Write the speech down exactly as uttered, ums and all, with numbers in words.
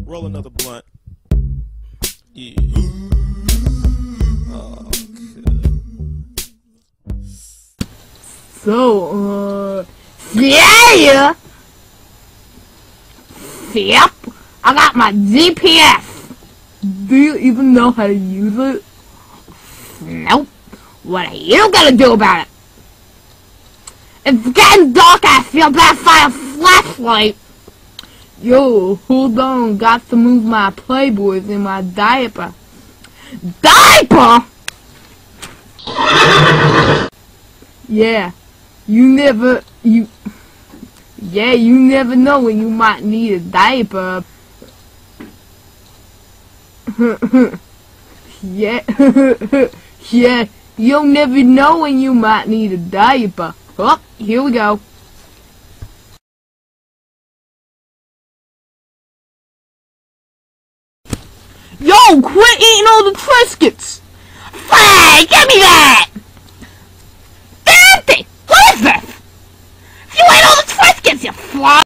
Roll another blunt. Yeah. Oh, so, uh, yeah, yep, I got my G P S. Do you even know how to use it? Nope. What are you gonna do about it? It's getting dark. I feel bad. Find a flashlight. Yo, hold on. Got to move my Playboys in my diaper. Diaper? Yeah. You never, you, yeah, you never know when you might need a diaper. Yeah, yeah, you'll never know when you might need a diaper. Oh, here we go. Yo, quit eating all the Triscuits! Hey, give me that! Damn thing! What is this? You ate all the Triscuits, you fly!